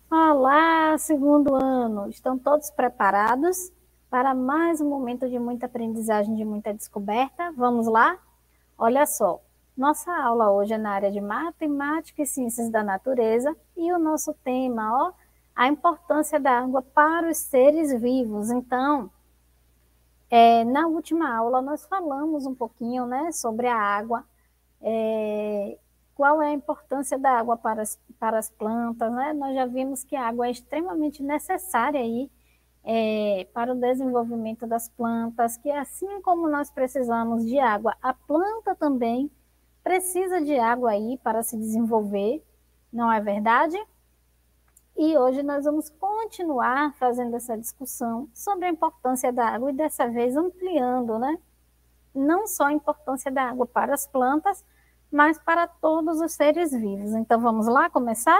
Olá, segundo ano! Estão todos preparados para mais um momento de muita aprendizagem, de muita descoberta? Vamos lá? Olha só, nossa aula hoje é na área de matemática e ciências da natureza e o nosso tema, ó, a importância da água para os seres vivos. Então, na última aula nós falamos um pouquinho, né, sobre a água, qual é a importância da água para as plantas, né? Nós já vimos que a água é extremamente necessária aí, para o desenvolvimento das plantas, que assim como nós precisamos de água, a planta também precisa de água aí para se desenvolver, não é verdade? E hoje nós vamos continuar fazendo essa discussão sobre a importância da água e dessa vez ampliando, né? Não só a importância da água para as plantas, mas para todos os seres vivos. Então vamos lá começar?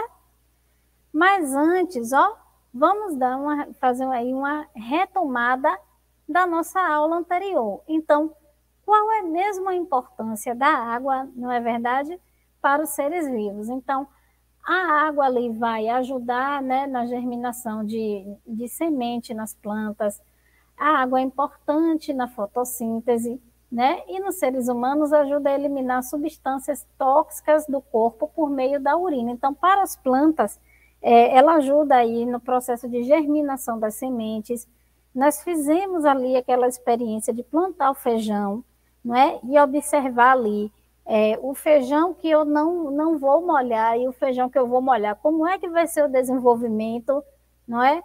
Mas antes, ó, vamos fazer aí uma retomada da nossa aula anterior. Então, qual é mesmo a importância da água, não é verdade, para os seres vivos? Então, a água ali vai ajudar, né, na germinação de semente nas plantas. A água é importante na fotossíntese, né? E nos seres humanos ajuda a eliminar substâncias tóxicas do corpo por meio da urina. Então, para as plantas, ela ajuda aí no processo de germinação das sementes. Nós fizemos ali aquela experiência de plantar o feijão, não é? E observar ali o feijão que eu não vou molhar e o feijão que eu vou molhar. Como é que vai ser o desenvolvimento, não é?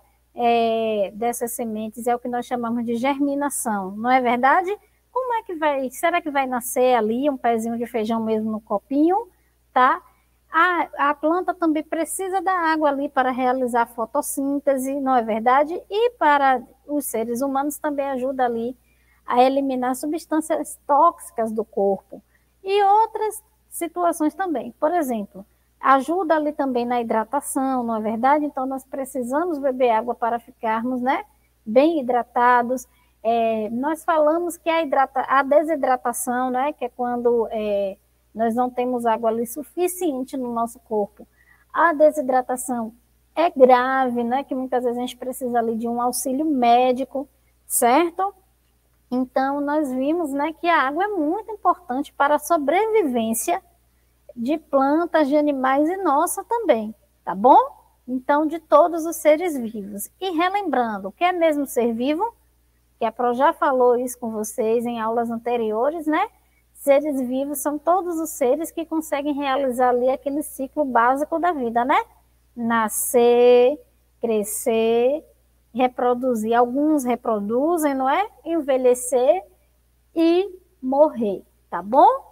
Dessas sementes, é o que nós chamamos de germinação, não é verdade? Como é que vai, será que vai nascer ali um pezinho de feijão mesmo no copinho, tá? A planta também precisa da água ali para realizar a fotossíntese, não é verdade? E para os seres humanos também ajuda ali a eliminar substâncias tóxicas do corpo. E outras situações também. Por exemplo, ajuda ali também na hidratação, não é verdade? Então, nós precisamos beber água para ficarmos, né, bem hidratados. Nós falamos que a desidratação, né, que é quando nós não temos água ali suficiente no nosso corpo. A desidratação é grave, né, que muitas vezes a gente precisa ali de um auxílio médico, certo? Então, nós vimos, né, que a água é muito importante para a sobrevivência de plantas, de animais e nossa também, tá bom? Então, de todos os seres vivos. E relembrando, o que é mesmo ser vivo? Que a Pro já falou isso com vocês em aulas anteriores, né? Seres vivos são todos os seres que conseguem realizar ali aquele ciclo básico da vida, né? Nascer, crescer, reproduzir. Alguns reproduzem, não é? Envelhecer e morrer, tá bom?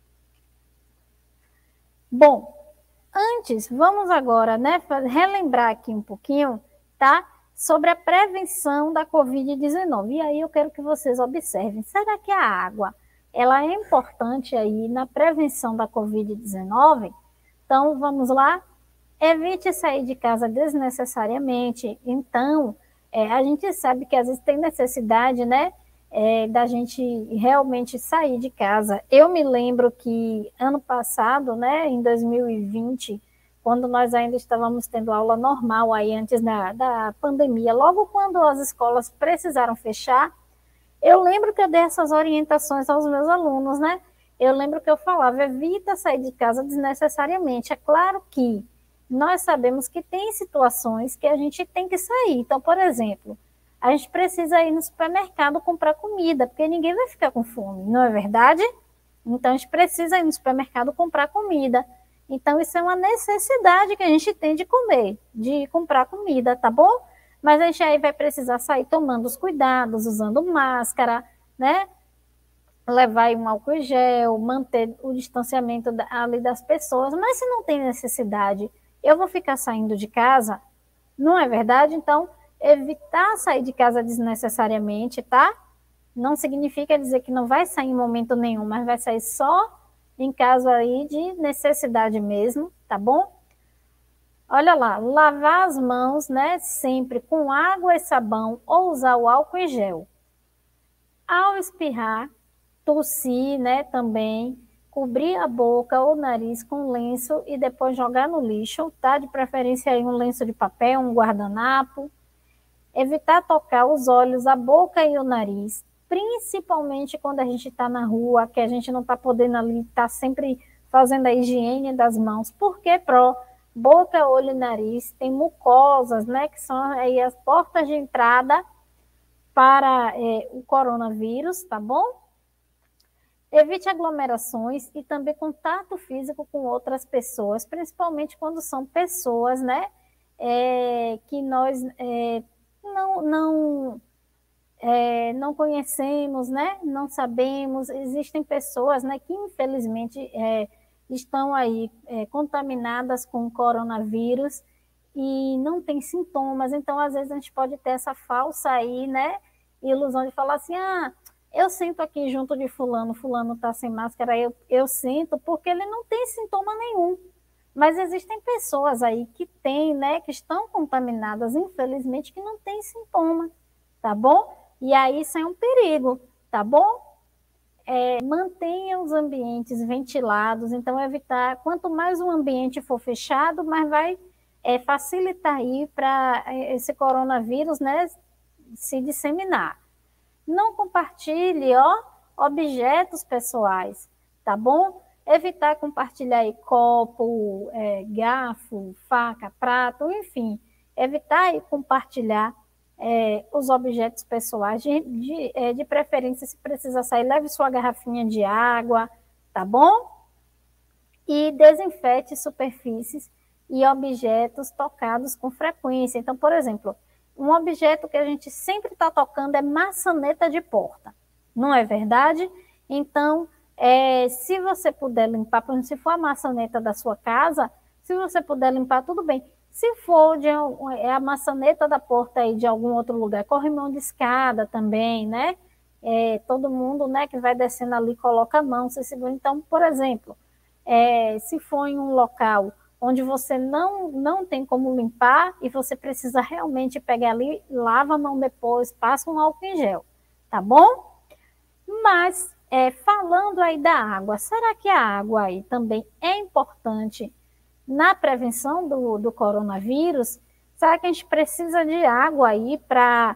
Bom, antes, vamos agora, né, relembrar aqui um pouquinho, tá? Sobre a prevenção da Covid-19. E aí eu quero que vocês observem, será que a água, ela é importante aí na prevenção da Covid-19? Então, vamos lá? Evite sair de casa desnecessariamente. Então, a gente sabe que às vezes tem necessidade, né, da gente realmente sair de casa. Eu me lembro que ano passado, né, em 2020, quando nós ainda estávamos tendo aula normal aí antes da pandemia, logo quando as escolas precisaram fechar, eu lembro que eu dei essas orientações aos meus alunos, né? Eu lembro que eu falava, evita sair de casa desnecessariamente. É claro que nós sabemos que tem situações que a gente tem que sair. Então, por exemplo, a gente precisa ir no supermercado comprar comida, porque ninguém vai ficar com fome, não é verdade? Então, a gente precisa ir no supermercado comprar comida. Então, isso é uma necessidade que a gente tem de comer, de comprar comida, tá bom? Mas a gente aí vai precisar sair tomando os cuidados, usando máscara, né? Levar um álcool em gel, manter o distanciamento ali das pessoas. Mas se não tem necessidade, eu vou ficar saindo de casa, não é verdade? Então, evitar sair de casa desnecessariamente, tá? Não significa dizer que não vai sair em momento nenhum, mas vai sair só em caso aí de necessidade mesmo, tá bom? Olha lá, lavar as mãos, né, sempre com água e sabão ou usar o álcool em gel. Ao espirrar, tossir, né, também, cobrir a boca ou o nariz com lenço e depois jogar no lixo, tá? De preferência aí um lenço de papel, um guardanapo. Evitar tocar os olhos, a boca e o nariz, principalmente quando a gente está na rua, que a gente não está podendo ali estar sempre fazendo a higiene das mãos, porque boca, olho e nariz tem mucosas, né, que são aí as portas de entrada para o coronavírus, tá bom? Evite aglomerações e também contato físico com outras pessoas, principalmente quando são pessoas, né, que nós não conhecemos, né? Não sabemos. Existem pessoas, né, que infelizmente estão aí contaminadas com o coronavírus e não tem sintomas. Então, às vezes, a gente pode ter essa falsa aí, né, ilusão de falar assim, eu sinto aqui junto de fulano está sem máscara, eu sinto, porque ele não tem sintoma nenhum. Mas existem pessoas aí que têm, né, que estão contaminadas, infelizmente, que não têm sintoma, tá bom? E aí isso é um perigo, tá bom? Mantenha os ambientes ventilados, então evitar, quanto mais um ambiente for fechado, mais vai facilitar aí para esse coronavírus, né, se disseminar. Não compartilhe, objetos pessoais, tá bom? Evitar compartilhar aí copo, garfo, faca, prato, enfim. Evitar aí compartilhar os objetos pessoais, de preferência, se precisa sair, leve sua garrafinha de água, tá bom? E desinfete superfícies e objetos tocados com frequência. Então, por exemplo, um objeto que a gente sempre está tocando é maçaneta de porta, não é verdade? Então, se você puder limpar, por exemplo, se for a maçaneta da sua casa, se você puder limpar, tudo bem. Se for a maçaneta da porta aí de algum outro lugar, corrimão de escada também, né? Todo mundo, né, que vai descendo ali coloca a mão, se segura. Então, por exemplo, se for em um local onde você não tem como limpar e você precisa realmente pegar ali, lava a mão depois, passa um álcool em gel, tá bom? Mas, falando aí da água, será que a água aí também é importante na prevenção do coronavírus? Será que a gente precisa de água aí para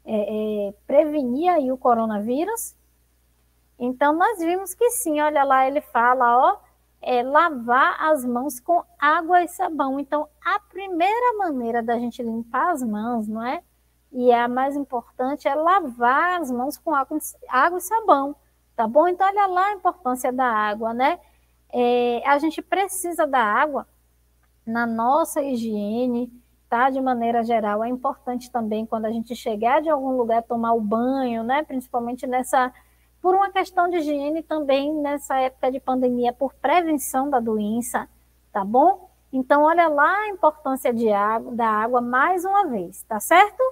prevenir aí o coronavírus? Então, nós vimos que sim, olha lá, ele fala, lavar as mãos com água e sabão. Então, a primeira maneira da gente limpar as mãos, não é? E a mais importante é lavar as mãos com água e sabão, tá bom? Então, olha lá a importância da água, né? A gente precisa da água na nossa higiene, tá? De maneira geral, é importante também quando a gente chegar de algum lugar tomar o banho, né? Principalmente por uma questão de higiene também nessa época de pandemia, por prevenção da doença, tá bom? Então, olha lá a importância da água mais uma vez, tá certo?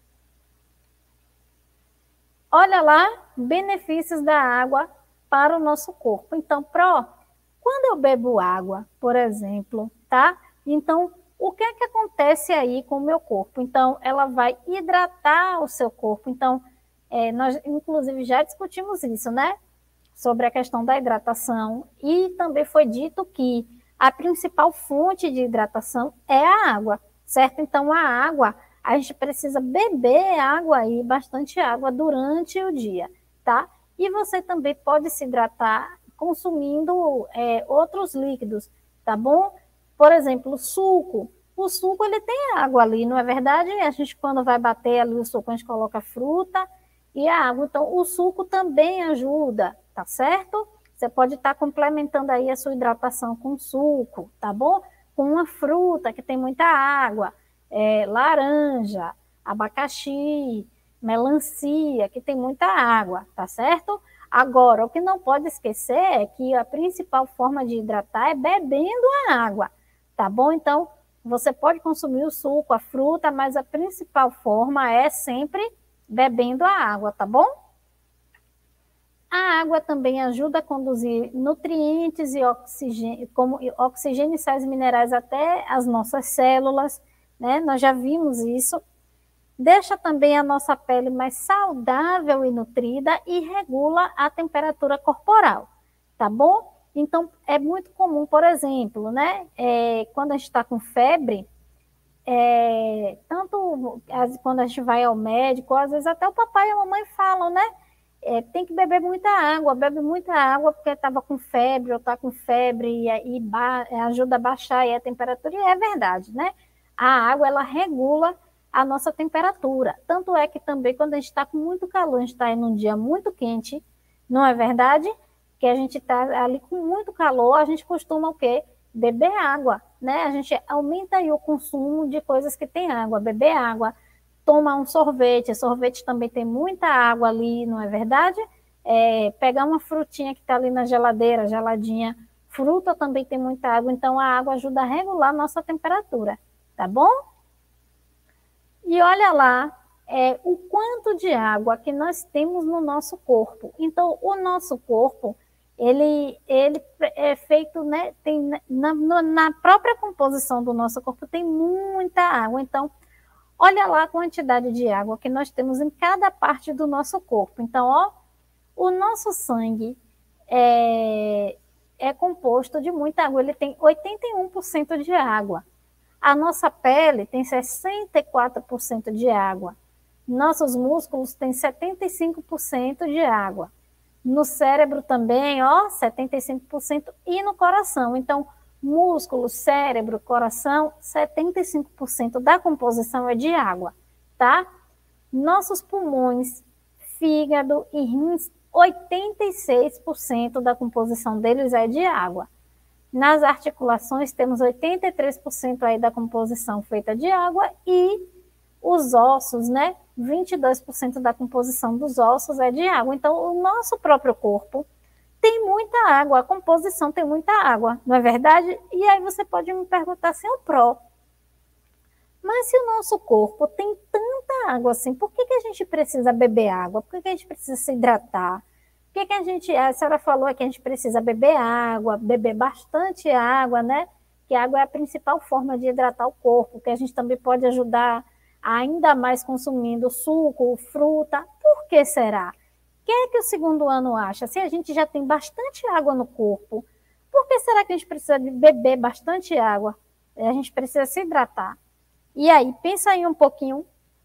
Olha lá, benefícios da água para o nosso corpo. Então, quando eu bebo água, por exemplo, tá? Então, o que é que acontece aí com o meu corpo? Então, ela vai hidratar o seu corpo. Então, nós, inclusive, já discutimos isso, né? Sobre a questão da hidratação. E também foi dito que a principal fonte de hidratação é a água, certo? Então, a água, a gente precisa beber água aí, bastante água durante o dia, tá? E você também pode se hidratar consumindo outros líquidos, tá bom? Por exemplo, o suco. O suco, ele tem água ali, não é verdade? A gente, quando vai bater ali o suco, a gente coloca fruta e a água. Então, o suco também ajuda, tá certo? Você pode estar complementando aí a sua hidratação com suco, tá bom? Com uma fruta que tem muita água, laranja, abacaxi, melancia, que tem muita água, tá certo? Agora, o que não pode esquecer é que a principal forma de hidratar é bebendo a água, tá bom? Então, você pode consumir o suco, a fruta, mas a principal forma é sempre bebendo a água, tá bom? A água também ajuda a conduzir nutrientes e oxigênio, como oxigênio e sais minerais até as nossas células, né? Nós já vimos isso. Deixa também a nossa pele mais saudável e nutrida e regula a temperatura corporal, tá bom? Então, é muito comum, por exemplo, né, quando a gente está com febre, tanto quando a gente vai ao médico, às vezes até o papai e a mamãe falam, né, tem que beber muita água, bebe muita água porque estava com febre ou está com febre e ajuda a baixar aí a temperatura, e é verdade, né? A água, ela regula a nossa temperatura. Tanto é que também quando a gente está com muito calor, a gente está em um dia muito quente, não é verdade? Que a gente está ali com muito calor, a gente costuma o quê? Beber água, né? A gente aumenta aí o consumo de coisas que tem água, beber água, tomar um sorvete. Sorvete também tem muita água ali, não é verdade? Pegar uma frutinha que está ali na geladeira, geladinha. Fruta também tem muita água, então a água ajuda a regular a nossa temperatura, tá bom? E olha lá, o quanto de água que nós temos no nosso corpo. Então, o nosso corpo, ele é feito, né, tem, na própria composição do nosso corpo tem muita água. Então, olha lá a quantidade de água que nós temos em cada parte do nosso corpo. Então, ó, o nosso sangue é composto de muita água. Ele tem 81% de água. A nossa pele tem 64% de água. Nossos músculos têm 75% de água. No cérebro também, ó, 75%. E no coração. Então, músculo, cérebro, coração, 75% da composição é de água, tá? Nossos pulmões, fígado e rins, 86% da composição deles é de água. Nas articulações, temos 83% aí da composição feita de água e os ossos, né? 22% da composição dos ossos é de água. Então, o nosso próprio corpo tem muita água, a composição tem muita água, não é verdade? E aí você pode me perguntar assim, mas se o nosso corpo tem tanta água assim, por que a gente precisa beber água? Por que a gente precisa se hidratar? Por que a senhora falou que a gente precisa beber água, beber bastante água, né? Que a água é a principal forma de hidratar o corpo, que a gente também pode ajudar ainda mais consumindo suco, fruta. Por que será? O que o segundo ano acha? Se a gente já tem bastante água no corpo, por que será que a gente precisa de beber bastante água? A gente precisa se hidratar. E aí, pensa aí um pouquinho.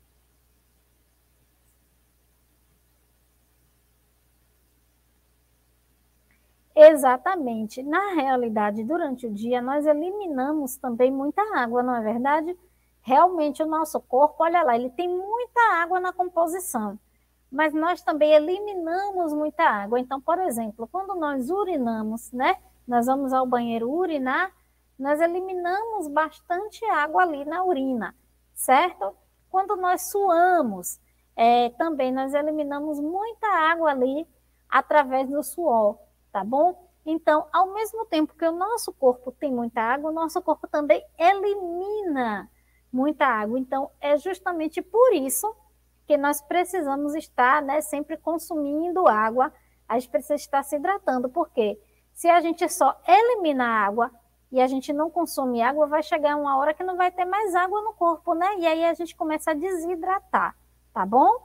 Exatamente. Na realidade, durante o dia, nós eliminamos também muita água, não é verdade? Realmente, o nosso corpo, olha lá, ele tem muita água na composição, mas nós também eliminamos muita água. Então, por exemplo, quando nós urinamos, né? Nós vamos ao banheiro urinar, nós eliminamos bastante água ali na urina, certo? Quando nós suamos, também nós eliminamos muita água ali através do suor, tá bom? Então, ao mesmo tempo que o nosso corpo tem muita água, o nosso corpo também elimina muita água. Então, é justamente por isso que nós precisamos estar, né, sempre consumindo água, a gente precisa estar se hidratando, porque se a gente só elimina água e a gente não consome água, vai chegar uma hora que não vai ter mais água no corpo, né? E aí a gente começa a desidratar, tá bom?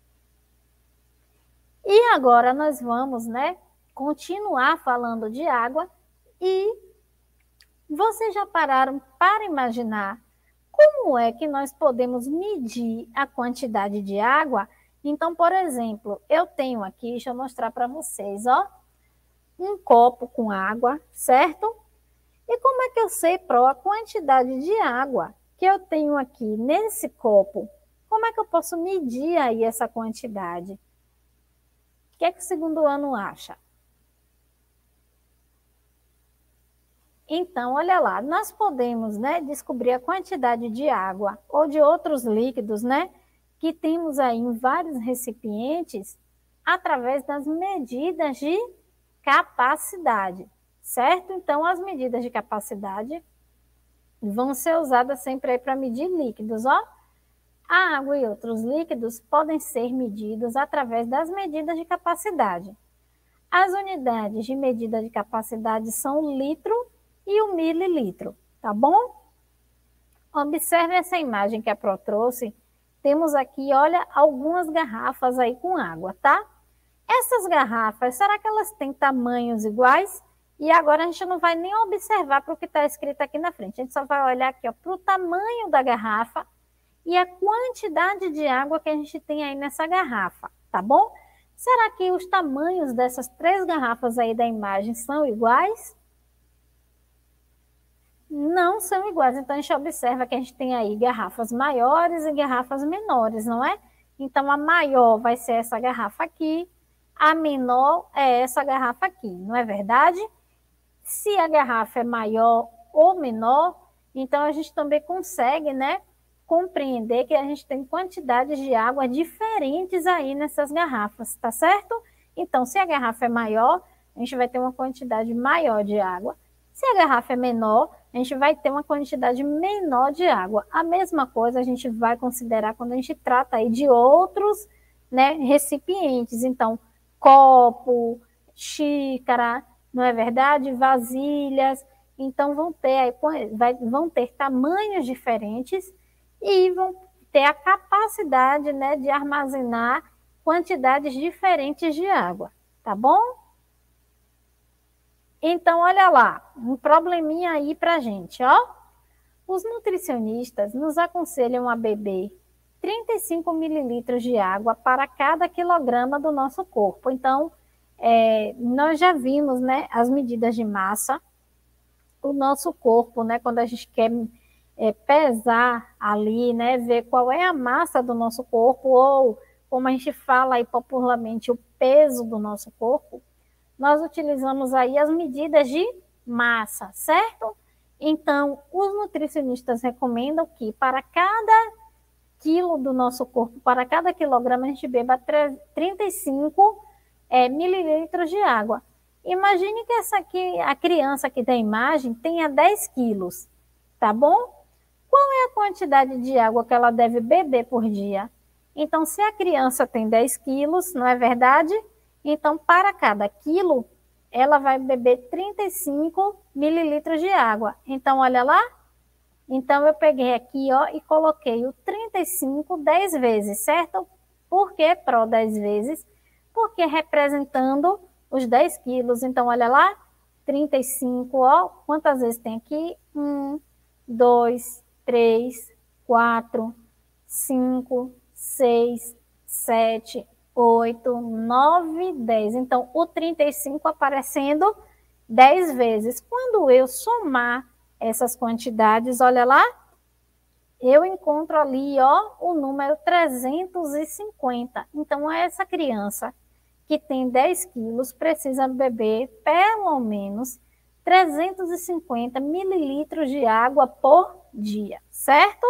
E agora nós vamos, né, continuar falando de água e vocês já pararam para imaginar como é que nós podemos medir a quantidade de água? Então, por exemplo, eu tenho aqui, deixa eu mostrar para vocês, ó, um copo com água, certo? E como é que eu sei, a quantidade de água que eu tenho aqui nesse copo? Como é que eu posso medir aí essa quantidade? O que é que o segundo ano acha? Então, olha lá, nós podemos, né, descobrir a quantidade de água ou de outros líquidos, né, que temos aí em vários recipientes através das medidas de capacidade, certo? Então, as medidas de capacidade vão ser usadas sempre aí para medir líquidos, ó. A água e outros líquidos podem ser medidos através das medidas de capacidade. As unidades de medida de capacidade são o litro e o mililitro, tá bom? Observe essa imagem que a Pro trouxe. Temos aqui, olha, algumas garrafas aí com água, tá? Essas garrafas, será que elas têm tamanhos iguais? E agora a gente não vai nem observar para o que está escrito aqui na frente. A gente só vai olhar aqui para o tamanho da garrafa e a quantidade de água que a gente tem aí nessa garrafa, tá bom? Será que os tamanhos dessas 3 garrafas aí da imagem são iguais? Não são iguais. Então, a gente observa que a gente tem aí garrafas maiores e garrafas menores, não é? Então, a maior vai ser essa garrafa aqui, a menor é essa garrafa aqui, não é verdade? Se a garrafa é maior ou menor, então a gente também consegue, né, compreender que a gente tem quantidades de água diferentes aí nessas garrafas, tá certo? Então, se a garrafa é maior, a gente vai ter uma quantidade maior de água. Se a garrafa é menor, a gente vai ter uma quantidade menor de água. A mesma coisa a gente vai considerar quando a gente trata aí de outros, né, recipientes. Então, copo, xícara, não é verdade? Vasilhas. Então, vão ter tamanhos diferentes e vão ter a capacidade, né, de armazenar quantidades diferentes de água, tá bom? Então, olha lá, um probleminha aí pra gente, ó. Os nutricionistas nos aconselham a beber 35 mililitros de água para cada quilograma do nosso corpo. Então, nós já vimos, né, as medidas de massa. O nosso corpo, né, quando a gente quer pesar ali, né, ver qual é a massa do nosso corpo, ou como a gente fala aí popularmente, o peso do nosso corpo, nós utilizamos aí as medidas de massa, certo? Então, os nutricionistas recomendam que para cada quilo do nosso corpo, para cada quilograma, a gente beba 35 mililitros de água. Imagine que essa aqui, a criança aqui da imagem tenha 10 quilos, tá bom? Qual é a quantidade de água que ela deve beber por dia? Então, se a criança tem 10 quilos, não é verdade? Então, para cada quilo, ela vai beber 35 mililitros de água. Então, olha lá. Então, eu peguei aqui, ó, e coloquei o 35 10 vezes, certo? Por que pro 10 vezes? Porque representando os 10 quilos. Então, olha lá, 35, ó, quantas vezes tem aqui? 1, 2, 3, 4, 5, 6, 7, 8, 9, 10. Então, o 35 aparecendo 10 vezes. Quando eu somar essas quantidades, olha lá, eu encontro ali, ó, o número 350. Então, essa criança que tem 10 quilos precisa beber pelo menos 350 mililitros de água por dia, certo?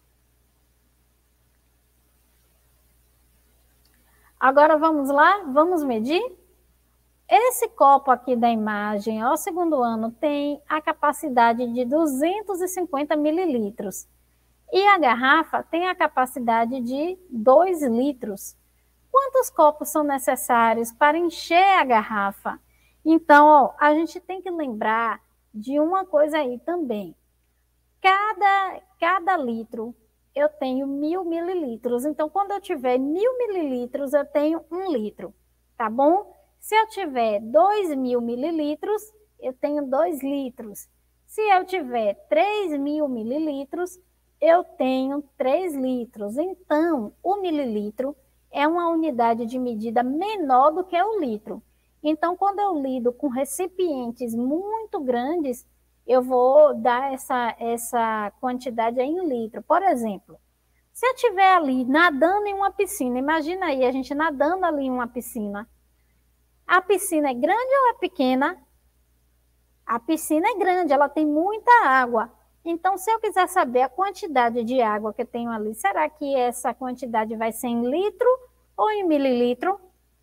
Agora vamos lá, vamos medir? Esse copo aqui da imagem, ó, segundo ano, tem a capacidade de 250 mililitros. E a garrafa tem a capacidade de 2 litros. Quantos copos são necessários para encher a garrafa? Então, ó, a gente tem que lembrar de uma coisa aí também. Cada litro eu tenho 1000 mililitros. Então, quando eu tiver 1000 mililitros, eu tenho 1 litro, tá bom? Se eu tiver 2000 mililitros, eu tenho 2 litros. Se eu tiver 3000 mililitros, eu tenho 3 litros. Então, o mililitro é uma unidade de medida menor do que o litro. Então, quando eu lido com recipientes muito grandes, eu vou dar essa quantidade aí em litro. Por exemplo, se eu estiver ali nadando em uma piscina, imagina aí a gente nadando ali em uma piscina. A piscina é grande ou é pequena? A piscina é grande, ela tem muita água. Então, se eu quiser saber a quantidade de água que eu tenho ali, será que essa quantidade vai ser em litro ou em mililitro?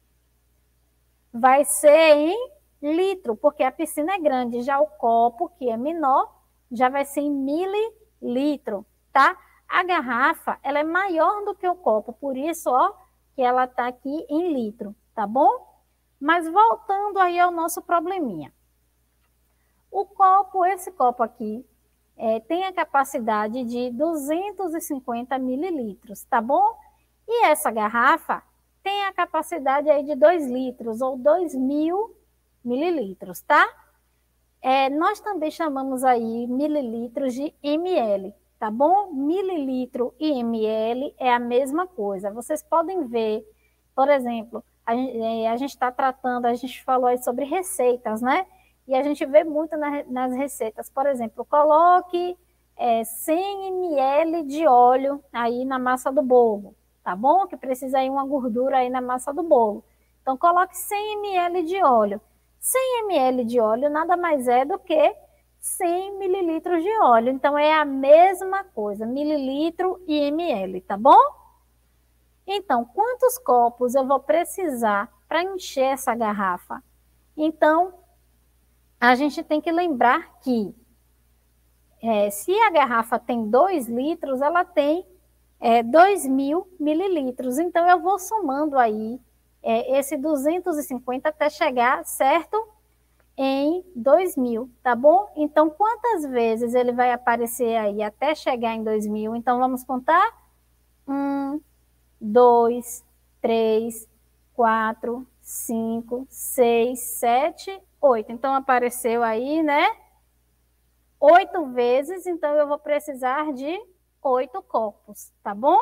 Vai ser em litro, porque a piscina é grande. Já o copo, que é menor, já vai ser em mililitro, tá? A garrafa, ela é maior do que o copo, por isso, ó, que ela tá aqui em litro, tá bom? Mas voltando aí ao nosso probleminha. O copo, esse copo aqui, tem a capacidade de 250 mililitros, tá bom? E essa garrafa tem a capacidade aí de 2 litros ou 2000 mililitros, tá? Nós também chamamos aí mililitros de ml, tá bom? Mililitro e ml é a mesma coisa. Vocês podem ver, por exemplo, a gente está tratando, a gente falou aí sobre receitas, né? E a gente vê muito nas receitas. Por exemplo, coloque 100 ml de óleo aí na massa do bolo, tá bom? Que precisa aí uma gordura aí na massa do bolo. Então, coloque 100 ml de óleo. 100 ml de óleo nada mais é do que 100 mililitros de óleo. Então, é a mesma coisa, mililitro e ml, tá bom? Então, quantos copos eu vou precisar para encher essa garrafa? Então, a gente tem que lembrar que se a garrafa tem 2 litros, ela tem 2.000 mililitros. Então, eu vou somando aí esse 250 até chegar, certo? Em 2.000, tá bom? Então, quantas vezes ele vai aparecer aí até chegar em 2.000? Então, vamos contar? 1, 2, 3, 4, 5, 6, 7, 8. Então, apareceu aí, né? 8 vezes, então eu vou precisar de 8 copos, tá bom?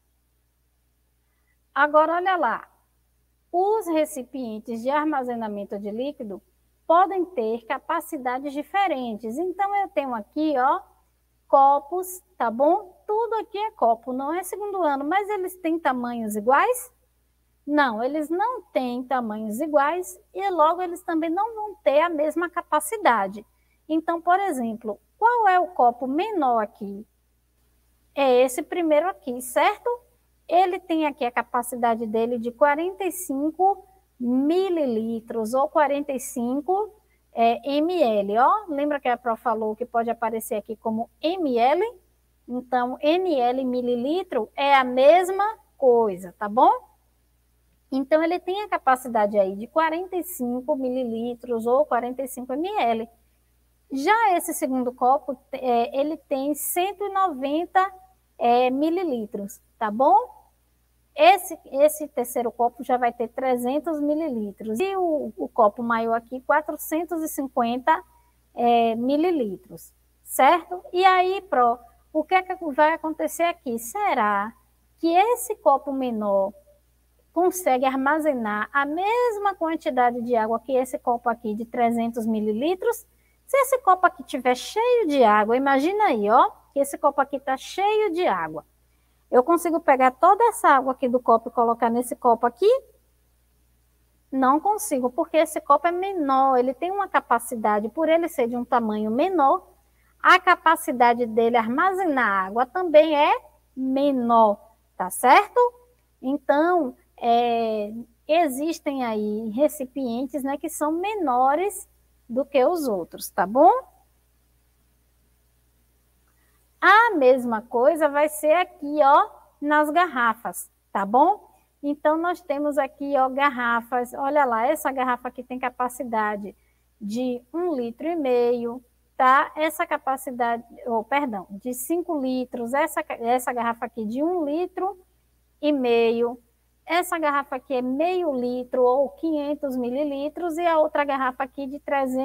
Agora, olha lá. Os recipientes de armazenamento de líquido podem ter capacidades diferentes. Então, eu tenho aqui, ó, copos, tá bom? Tudo aqui é copo, não é segundo ano, mas eles têm tamanhos iguais? Não, eles não têm tamanhos iguais e logo eles também não vão ter a mesma capacidade. Então, por exemplo, qual é o copo menor aqui? É esse primeiro aqui, certo? Ele tem aqui a capacidade dele de 45 mililitros ou 45 ml, ó. Lembra que a Pro falou que pode aparecer aqui como ml? Então, ml, mililitro, é a mesma coisa, tá bom? Então, ele tem a capacidade aí de 45 mililitros ou 45 ml. Já esse segundo copo, ele tem 190 mililitros, tá bom? Esse terceiro copo já vai ter 300 mililitros. E o copo maior aqui, 450 mililitros, certo? E aí, Pro, o que é que vai acontecer aqui? Será que esse copo menor consegue armazenar a mesma quantidade de água que esse copo aqui de 300 mililitros? Se esse copo aqui estiver cheio de água, imagina aí, ó, que esse copo aqui está cheio de água. Eu consigo pegar toda essa água aqui do copo e colocar nesse copo aqui? Não consigo, porque esse copo é menor, ele tem uma capacidade, por ele ser de um tamanho menor, a capacidade dele armazenar água também é menor, tá certo? Então, existem aí recipientes, né, que são menores do que os outros, tá bom? A mesma coisa vai ser aqui, ó, nas garrafas, tá bom? Então, nós temos aqui, ó, garrafas. Olha lá, essa garrafa aqui tem capacidade de 1,5 litro, tá? Essa capacidade, perdão, de 5 litros. Essa garrafa aqui de 1,5 litro. Essa garrafa aqui é meio litro ou 500 mililitros. E a outra garrafa aqui de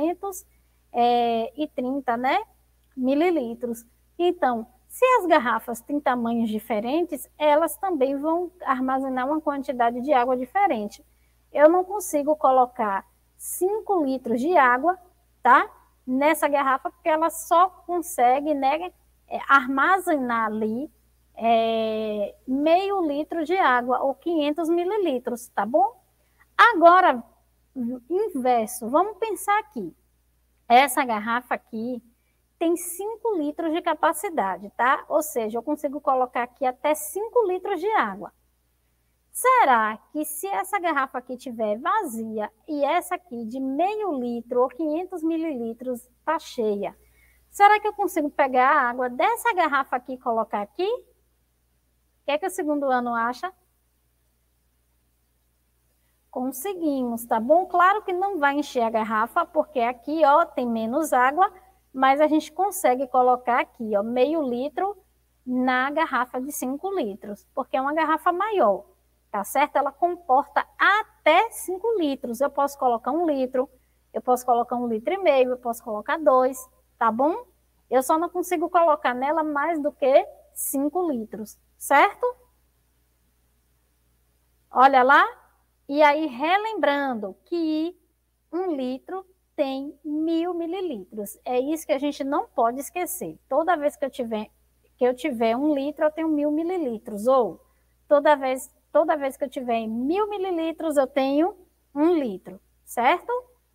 330, né? Mililitros. Então, se as garrafas têm tamanhos diferentes, elas também vão armazenar uma quantidade de água diferente. Eu não consigo colocar 5 litros de água, tá? Nessa garrafa, porque ela só consegue, né, armazenar ali meio litro de água, ou 500 mililitros, tá bom? Agora, inverso, vamos pensar aqui. Essa garrafa aqui tem 5 litros de capacidade, tá? Ou seja, eu consigo colocar aqui até 5 litros de água. Será que se essa garrafa aqui estiver vazia e essa aqui de meio litro ou 500 mililitros está cheia, será que eu consigo pegar a água dessa garrafa aqui e colocar aqui? O que é que o segundo ano acha? Conseguimos, tá bom? Claro que não vai encher a garrafa, porque aqui, ó, tem menos água, mas a gente consegue colocar aqui, ó, meio litro na garrafa de 5 litros, porque é uma garrafa maior, tá certo? Ela comporta até 5 litros. Eu posso colocar 1 litro, eu posso colocar 1,5 litro, eu posso colocar 2, tá bom? Eu só não consigo colocar nela mais do que 5 litros, certo? Olha lá. E aí, relembrando que 1 litro tem 1.000 mililitros. É isso que a gente não pode esquecer. Toda vez que eu tiver 1 litro, eu tenho 1.000 mililitros. Ou toda vez que eu tiver 1.000 mililitros, eu tenho 1 litro, certo?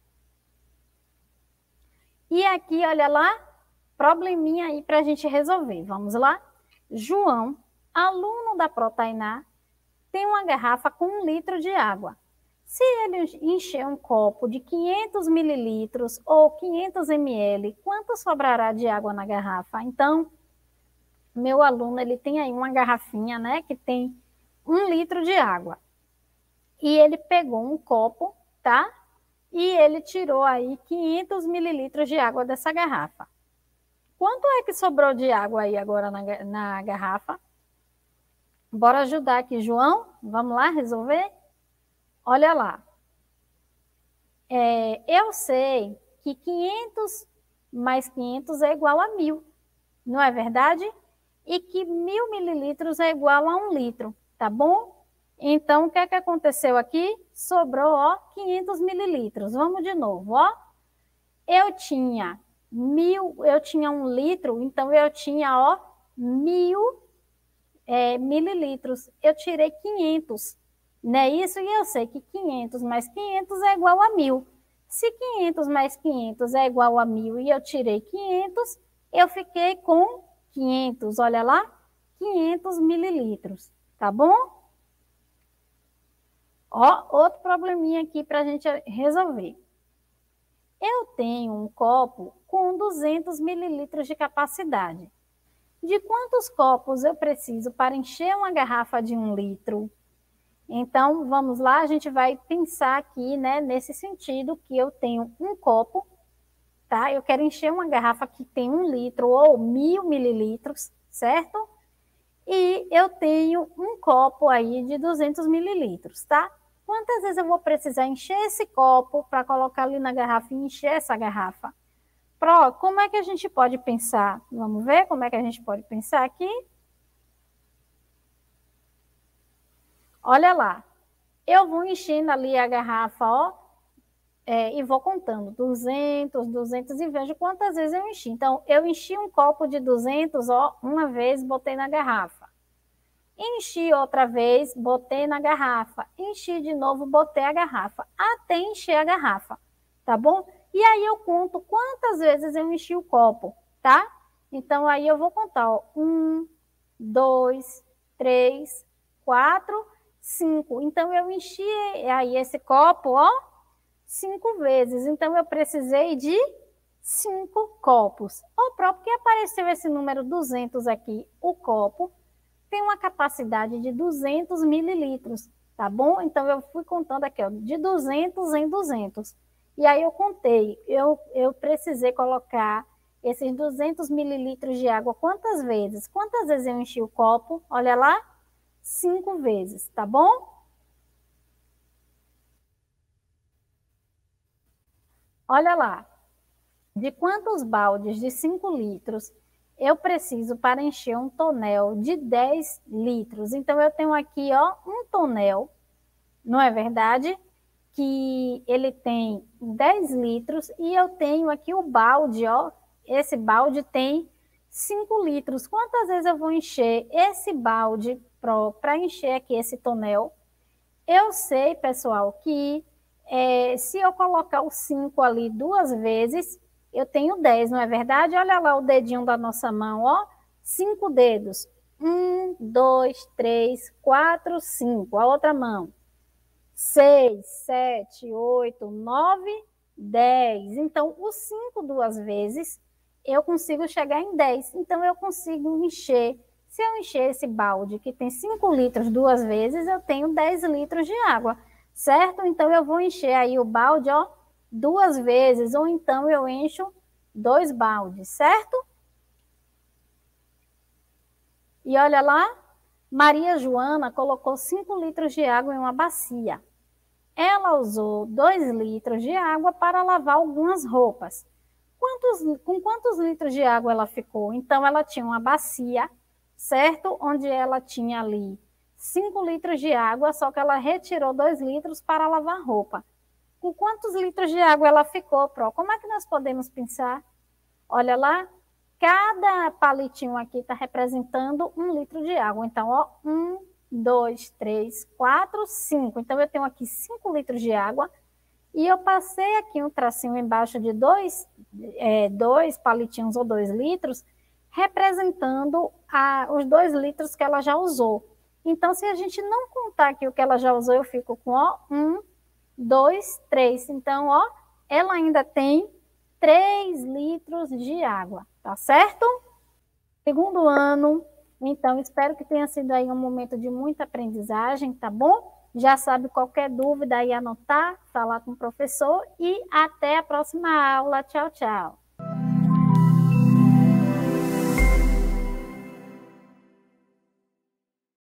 E aqui, olha lá, probleminha aí para a gente resolver. Vamos lá? João, aluno da Protainá, tem uma garrafa com 1 litro de água. Se ele encher um copo de 500 mililitros ou 500 ml, quanto sobrará de água na garrafa? Então, meu aluno, ele tem aí uma garrafinha, né, que tem 1 litro de água. E ele pegou um copo, tá? E ele tirou aí 500 mililitros de água dessa garrafa. Quanto é que sobrou de água aí agora na garrafa? Bora ajudar aqui, João? Vamos lá resolver? Olha lá. Eu sei que 500 mais 500 é igual a 1.000, não é verdade? E que 1.000 mililitros é igual a 1 litro, tá bom? Então, o que é que aconteceu aqui? Sobrou, ó, 500 mililitros. Vamos de novo, ó. Eu tinha 1 litro, então eu tinha, ó, 1.000 mililitros. Eu tirei 500, não é isso? E eu sei que 500 mais 500 é igual a 1.000. Se 500 mais 500 é igual a 1.000 e eu tirei 500, eu fiquei com 500, olha lá, 500 mililitros, tá bom? Ó, outro probleminha aqui para a gente resolver. Eu tenho um copo com 200 mililitros de capacidade. De quantos copos eu preciso para encher uma garrafa de 1 litro? Então, vamos lá, a gente vai pensar aqui, né, nesse sentido, que eu tenho um copo, tá? Eu quero encher uma garrafa que tem 1 litro ou 1.000 mililitros, certo? E eu tenho um copo aí de 200 mililitros, tá? Quantas vezes eu vou precisar encher esse copo para colocar ali na garrafa e encher essa garrafa? Como é que a gente pode pensar? Vamos ver como é que a gente pode pensar aqui? Olha lá, eu vou enchendo ali a garrafa, ó, e vou contando 200, 200 e vejo quantas vezes eu enchi. Então, eu enchi um copo de 200, ó, uma vez, botei na garrafa. Enchi outra vez, botei na garrafa. Enchi de novo, botei a garrafa, até encher a garrafa, tá bom? E aí eu conto quantas vezes eu enchi o copo, tá? Então, aí eu vou contar, ó, 1, 2, 3, 4, 5. Então, eu enchi aí esse copo, ó, 5 vezes. Então, eu precisei de 5 copos. O próprio que apareceu esse número 200 aqui, o copo, tem uma capacidade de 200 mililitros, tá bom? Então, eu fui contando aqui, ó, de 200 em 200. E aí, eu contei, eu precisei colocar esses 200 mililitros de água quantas vezes? Quantas vezes eu enchi o copo? Olha lá, 5 vezes, tá bom? Olha lá, de quantos baldes de 5 litros eu preciso para encher um tonel de 10 litros? Então, eu tenho aqui, ó, um tonel, não é verdade? Que ele tem 10 litros e eu tenho aqui o balde, ó, esse balde tem 5 litros. Quantas vezes eu vou encher esse balde para encher aqui esse tonel? Eu sei, pessoal, que se eu colocar o 5 ali 2 vezes, eu tenho 10, não é verdade? Olha lá o dedinho da nossa mão, ó. 5 dedos. 1, 2, 3, 4, 5. A outra mão. 6, 7, 8, 9, 10. Então, o 5 2 vezes, eu consigo chegar em 10. Então, eu consigo encher. Se eu encher esse balde que tem 5 litros 2 vezes, eu tenho 10 litros de água, certo? Então, eu vou encher aí o balde, ó, 2 vezes, ou então eu encho 2 baldes, certo? E olha lá, Maria Joana colocou 5 litros de água em uma bacia. ela usou 2 litros de água para lavar algumas roupas. Com quantos litros de água ela ficou? Então, ela tinha uma bacia, certo? Onde ela tinha ali 5 litros de água, só que ela retirou 2 litros para lavar roupa. Com quantos litros de água ela ficou, Pro? Como é que nós podemos pensar? Olha lá, cada palitinho aqui está representando 1 litro de água. Então, ó, 1, 2, 3, 4, 5. Então, eu tenho aqui 5 litros de água e eu passei aqui um tracinho embaixo de dois palitinhos ou 2 litros, representando os 2 litros que ela já usou. Então, se a gente não contar aqui o que ela já usou, eu fico com, ó, 1, 2, 3. Então, ó, ela ainda tem 3 litros de água, tá certo? Segundo ano, então espero que tenha sido aí um momento de muita aprendizagem, tá bom? Já sabe qualquer dúvida aí anotar, falar com o professor e até a próxima aula. Tchau, tchau.